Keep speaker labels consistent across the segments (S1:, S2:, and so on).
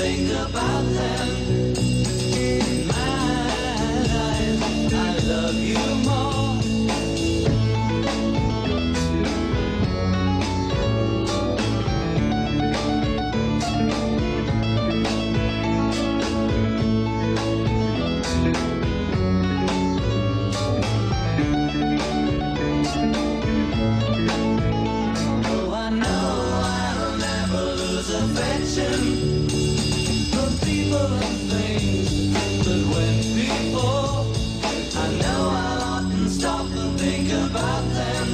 S1: think about them. In my life, I love you more. Oh, I know I'll never lose affection for people and things that went before. I know I'll often stop and think about them.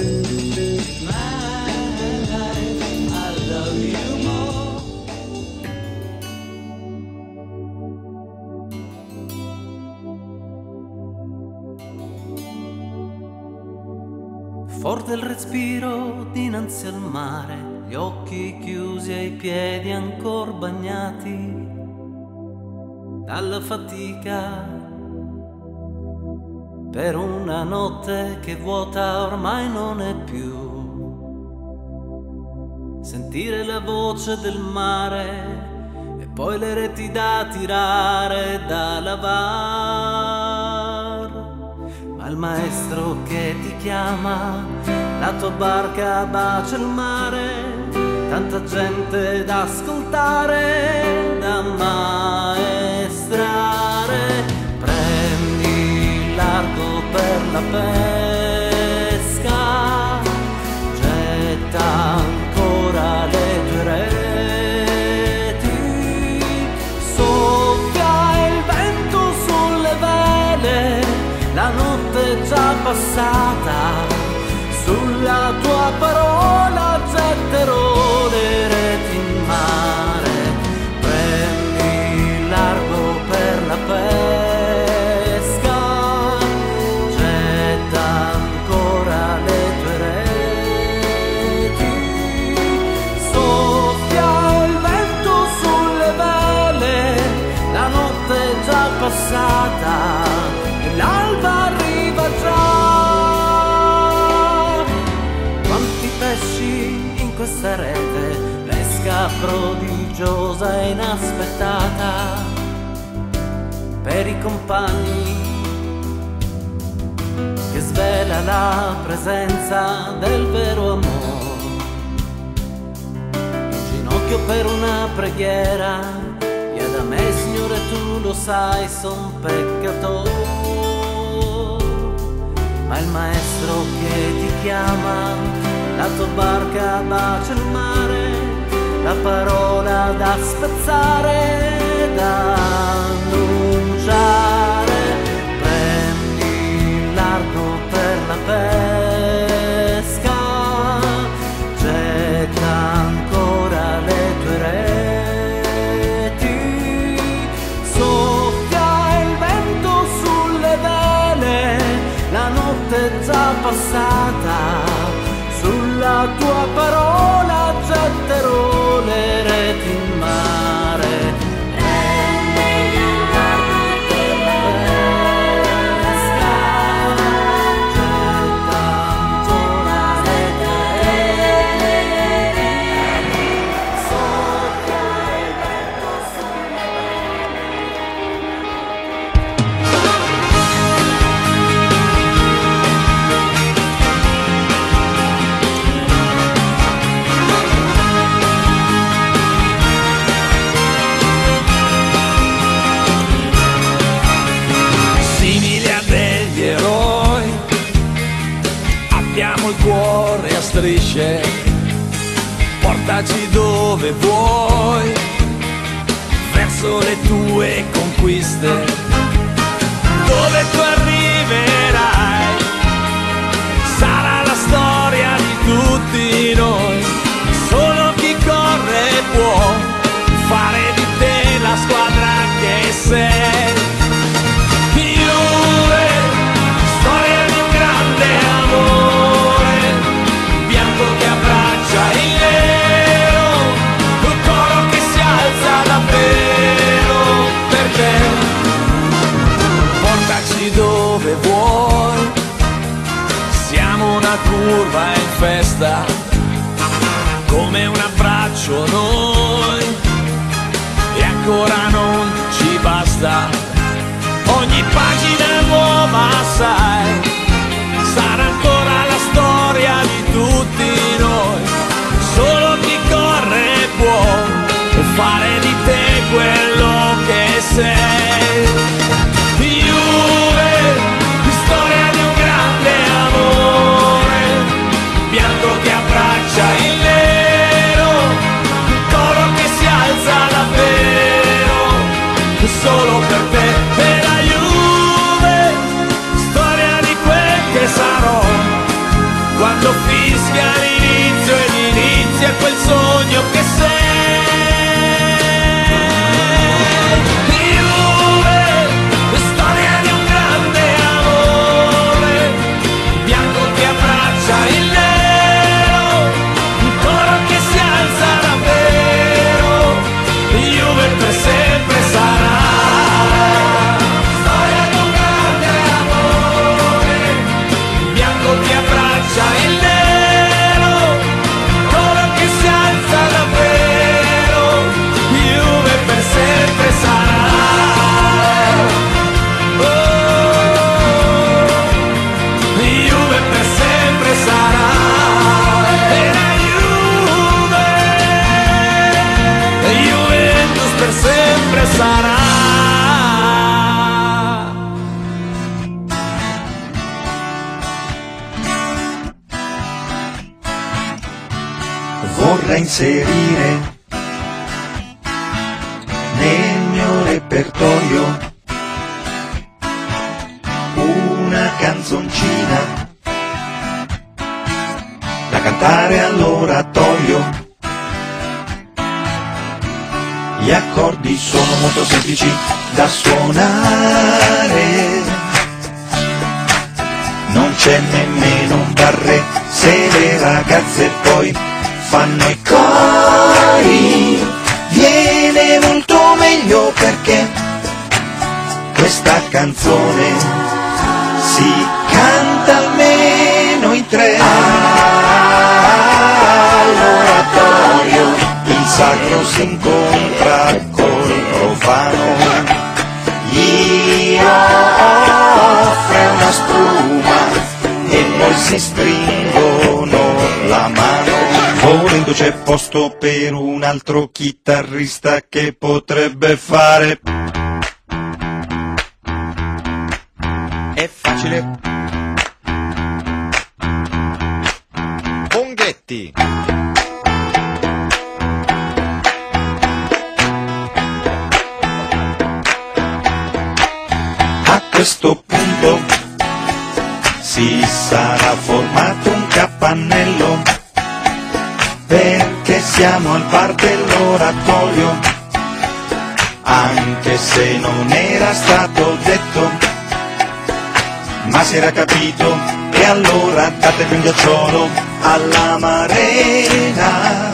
S1: My life, I love you more.
S2: Forte il respiro dinanzi al mare, gli occhi chiusi e i piedi ancor bagnati dalla fatica, per una notte che vuota ormai non è più. Sentire la voce del mare e poi le reti da tirare da lavar. Ma il maestro che ti chiama, la tua barca bacia il mare, tanta gente da ascoltare, da maestrare. Prendi il largo per la pesca, getta ancora le tue reti, soffia il vento sulle vele, la notte è già passata, sulla tua parola getterò le reti in mare. Prendi il largo per la pesca, getta ancora le tue reti, soffia il vento sulle vele, la notte è già passata e l'alba arriva già. Quanti pesci in questa rete, pesca prodigiosa e inaspettata, per i compagni che svela la presenza del vero amore. In ginocchio per una preghiera, e da me Signore tu lo sai, son peccatore. Ma il maestro che ti chiama, la tua barca bacia il mare, la parola da spezzare, da annunciare. Prendi il largo per la pesca, getta ancora le tue reti, soffia il vento sulle vele, la notte è già passata, sulla tua parola getterò le reti in mare. Prendi il largo per la pesca, getta ancora le tue reti, soffia il vento sulle
S3: il cuore a strisce, portaci dove vuoi, verso le tue conquiste, dove tu arriverai, sarà la storia di tutti noi, solo chi corre può fare di te la squadra che sei. Juve, storia di un grande amore, bianco che abbraccia il nero, un coro che si alza davvero per te. Portaci dove vuoi, siamo una curva in festa, come un abbraccio noi, e ancora non ci basta. Ogni pagina nuova, sai, sarà ancora la storia di tutti noi. Solo chi corre può fare di te quello che sei. Juve, storia di un grande amore, bianco che abbraccia il nero, un coro che si alza davvero, solo per te. E la Juve, storia di quel che sarò, quando fischia l'inizio ed inizia quel sogno che sei.
S4: Vorrei inserire nel mio repertorio una canzoncina da cantare all'oratorio. Gli accordi sono molto semplici da suonare, non c'è nemmeno un barré se le ragazze poi fanno i cori, viene molto meglio perché questa canzone si canta almeno in tre. All'oratorio il sacro si incontra col profano, gli offre una spuma e poi si stringono la mano. Volendo c'è posto per un altro chitarrista che potrebbe fare.
S5: È facile. Bonghetti.
S4: A questo punto si sarà formato un capannello, perché siamo al bar dell'oratorio, anche se non era stato detto, ma si era capito, e allora datemi un ghiacciolo alla Marena.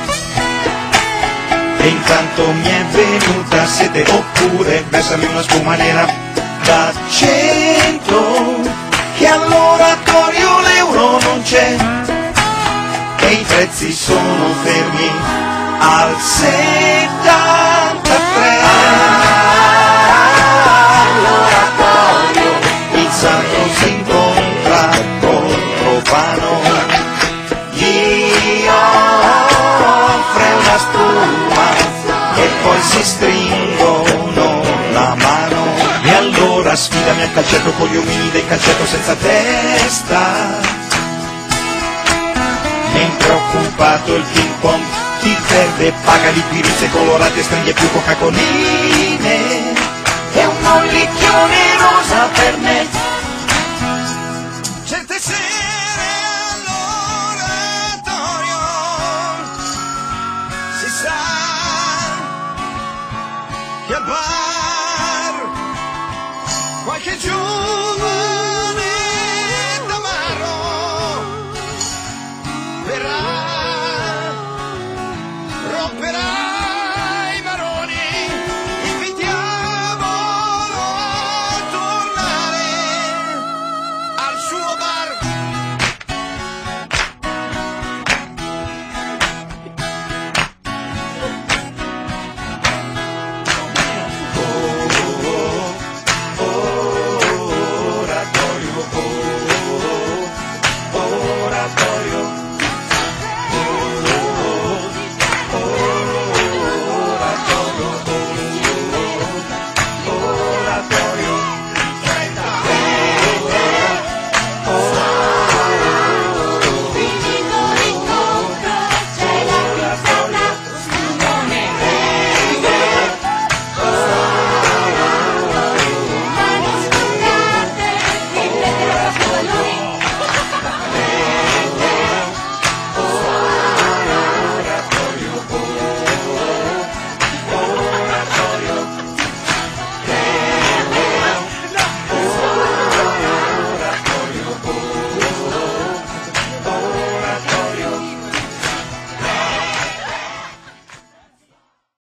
S4: E intanto mi è venuta sete, oppure versami una spuma nera da 100, che all'oratorio l'euro non c'è e i prezzi sono fermi al 73. All'oratorio il sacro si incontra col profano, gli offre una spuma e poi si stringono la mano. E allora sfidami a calcetto con gli omini del calcetto senza testa. Mentre occupato il ping pong ti perde, paga di pirizze colorate, stringhe più coca-coline e un mollicchione rosa per me.